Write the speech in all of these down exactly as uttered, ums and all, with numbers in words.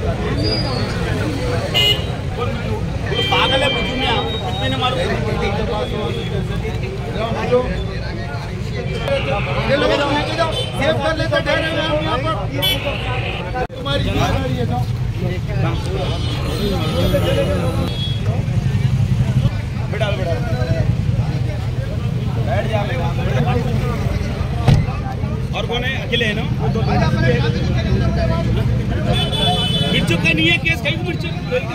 पागल है बुजुर्ग कुछ भी नहीं मालूम। सेव कर लेते ठहरे हुए हम यहाँ पर। तुम्हारी गाड़ी है बैठा बैठा बैठ जा। और कौन है? अकेले है ना? मिर्चों का नहीं है केस, कहीं मिर्चों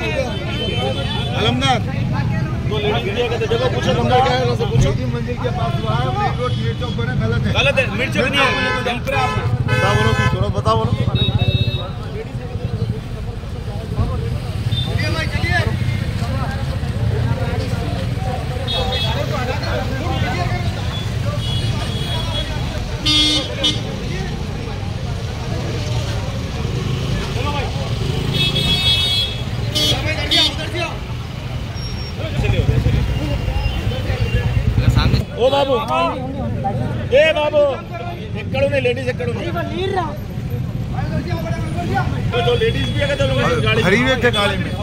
अलमदार तो जगह पूछो नंबर क्या है उनसे पूछो। मंदिर के पास हुआ है रोड मिर्चों पर गलत है, गलत है मिर्चों नहीं है। बता बोलो कुछ थोड़ा बता बोलो। ओ बाबू ए बाबू ఎక్కడ ఉన్నాయి లేడీస్ ఎక్కడ ఉన్నాయి तो लेडीज भी है तो लोग गाड़ी खड़ी हुए थे गाड़ी में।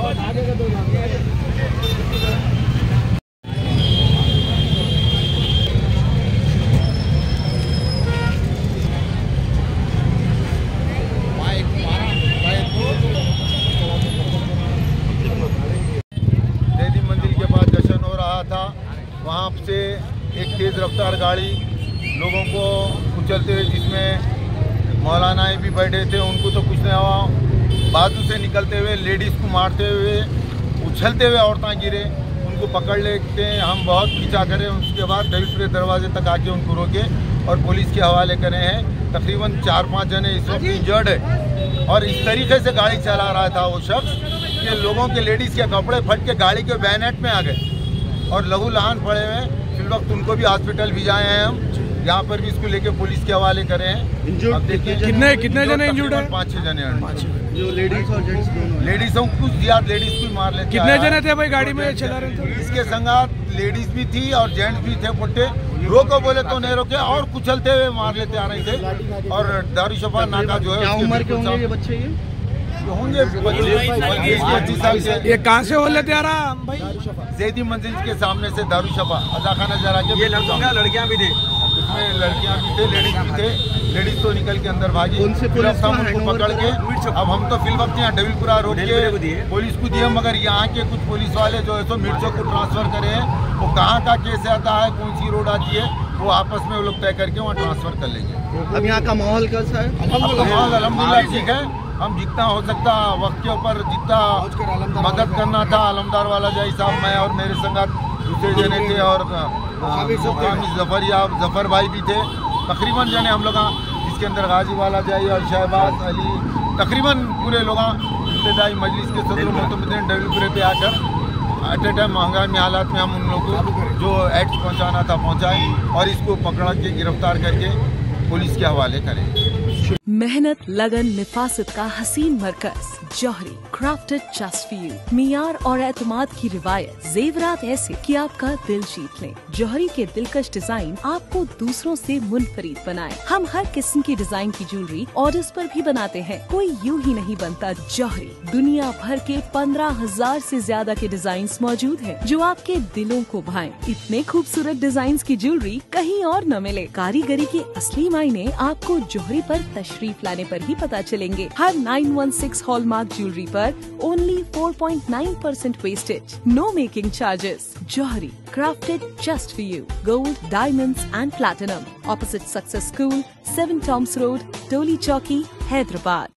जयदीप मंदिर के पास जश्न हो रहा था, वहाँ से एक तेज़ रफ्तार गाड़ी लोगों को कुचलते हुए, जिसमें मौलाना भी बैठे थे, उनको तो कुछ नहीं हुआ। बाजू से निकलते हुए लेडीज़ को मारते हुए उछलते हुए औरतें गिरे, उनको पकड़ लेते हैं। हम बहुत खींचा करें, उसके बाद दबिलपुरे दरवाजे तक आके उनको रोके और पुलिस के हवाले करे हैं। तकरीबन चार पाँच जने इस वक्त इंजर्ड है और इस तरीके से गाड़ी चला रहा था वो शख्स कि लोगों के लेडीज़ के कपड़े फट के गाड़ी के बैनेट में आ गए और लहू लहान पड़े हुए। फिर वक्त उनको भी हॉस्पिटल भिजाए हैं, हम यहाँ पर भी इसको लेके पुलिस के हवाले करे हैं। अब देखिए कितने कितने जने इंजर्ड हैं? पाँच छह जने जो लेडीज और जेंट्स दोनों। लेडीज कुछ ज्यादा लेडीज को मार लेते। कितने जने थे भाई गाड़ी में चला रहे थे? इसके संगात लेडीज भी थी और जेंट्स भी थे। पुट्टे रोको बोले तो नहीं रोके और कुचलते हुए मार लेते आ रहे थे। और दारुशफा नाका जो है, क्या उम्र के होंगे ये बच्चे? ये होंगे पच्चीस साल के। ये कहाँ से हो लेते आ रहा भाई? जयदीप मंजिल के सामने से दारुशफा अजाखाना जरा के। ये लड़कियां भी थे, उसमें लड़कियां भी थे, लेडीज भी थे। लेडीज तो निकल के अंदर भागी, उनसे पुलिस उनको पकड़ के। अब हम तो फिल वक्त यहाँ डबिलपुरा रोड के पुलिस को दिए, मगर यहाँ के कुछ पुलिस वाले जो है सो मिर्चों को ट्रांसफर करे हैं। वो कहाँ का केस आता है, कौन सी रोड आती है, वो आपस में वो लोग तय करके वहाँ ट्रांसफर कर लेंगे। अब यहाँ का माहौल कैसा है? माहौल अलहमदुलिल्लाह ठीक है। हम जितना हो सकता वक्त के ऊपर जितना मदद करना था, अलमदार वाला जय साहब, मैं और मेरे संगात दूसरे जने थे और जफर या जफर भाई भी थे। तकरीबन जने हम लोग, जिसके अंदर गाजी वाला जाई और शहबाज अली, तकरीबन पूरे लोग इब्तदाई मजलिस के सदर मोहतमिन डबिलपुरे पे आकर एट ए टाइम महंगाई हालात में हम उन लोगों को जो एक्ट पहुंचाना था पहुंचाएं और इसको पकड़ के गिरफ्तार करके पुलिस के हवाले करें। मेहनत, लगन, निफासत का हसीन मरकज Jauhari, crafted just for you. मियार और एतमाद की रिवायत, जेवरात ऐसे कि आपका दिल जीत लें। जौहरी के दिलकश डिजाइन आपको दूसरों से मुनफरीद बनाए। हम हर किस्म की डिजाइन की ज्वेलरी ऑर्डर्स पर भी बनाते हैं, कोई यूं ही नहीं बनता। जौहरी दुनिया भर के पंद्रह हजार से ज्यादा के डिजाइन मौजूद हैं जो आपके दिलों को भाएं। इतने खूबसूरत डिजाइन की ज्वेलरी कहीं और न मिले। कारीगरी के असली मायने आपको जौहरी पर तशरीफ लाने पर ही पता चलेंगे। हर nine one six hallmark jewellery पर only four point nine percent wastage, no making charges. Jauhari, crafted just for you. Gold, diamonds and platinum. Opposite Success School, seven Toms Road, Toli Chowki, Hyderabad.